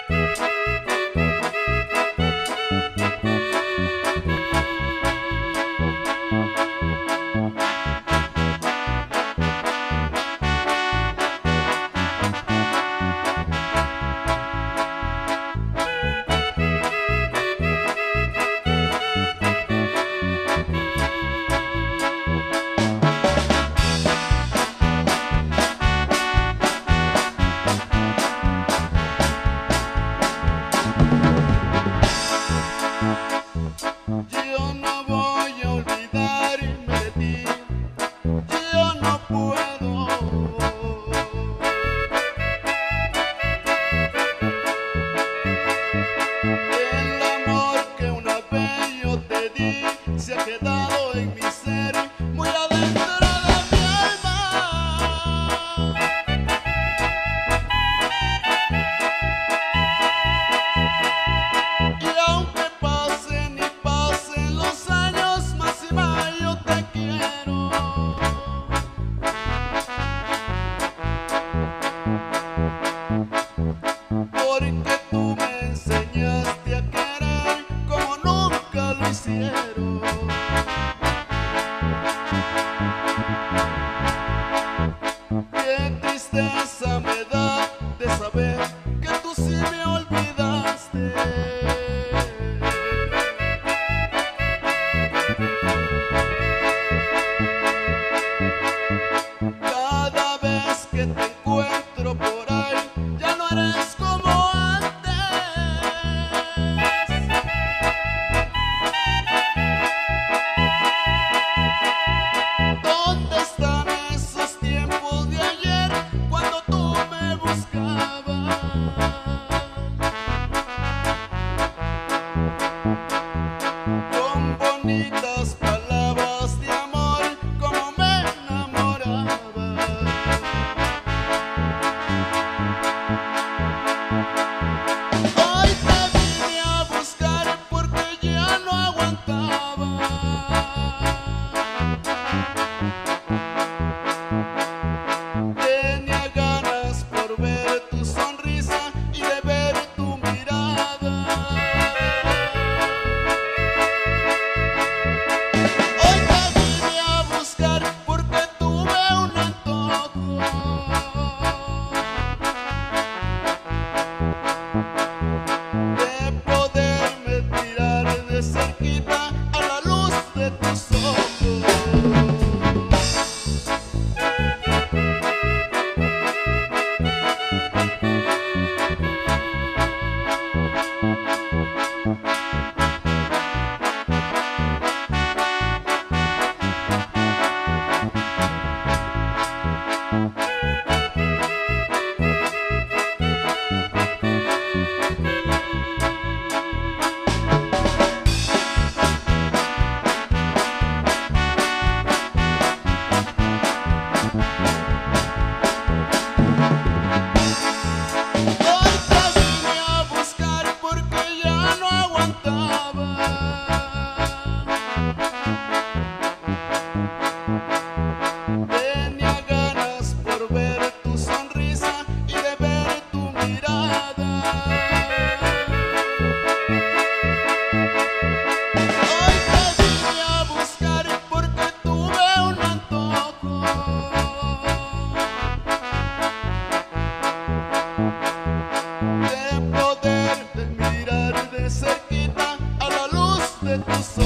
Yo no voy a olvidarme de ti, yo no puedo. El amor que una vez yo te di se ha quedado en mi ser, muy adentro de mi alma. Y aunque pasen y pasen los años, más y más yo te quiero. Porque tú me enseñaste a querer como nunca lo hicieron. Qué tristeza me da de saber que tú sí me olvidaste. Cada vez que te encuentro por ahí, ya no eres como antes. ¿Dónde están esos tiempos de ayer cuando tú me buscabas? Con bonitas palabras de amor, como me enamoraba. Hoy te vine a buscar porque ya no aguantaba. Tenía ganas por ver tu sonrisa y de ver tu mirada. Hoy te vine a buscar porque tuve un antojo de poderme mirar de cerquita a la luz de tus ojos. Hoy te vine a buscar porque ya no aguantaba. Tenía ganas por ver tu sonrisa y de ver tu mirada. Hoy te vine a buscar porque tuve un antojo de poder mirar de cerquita a la luz de tus ojos.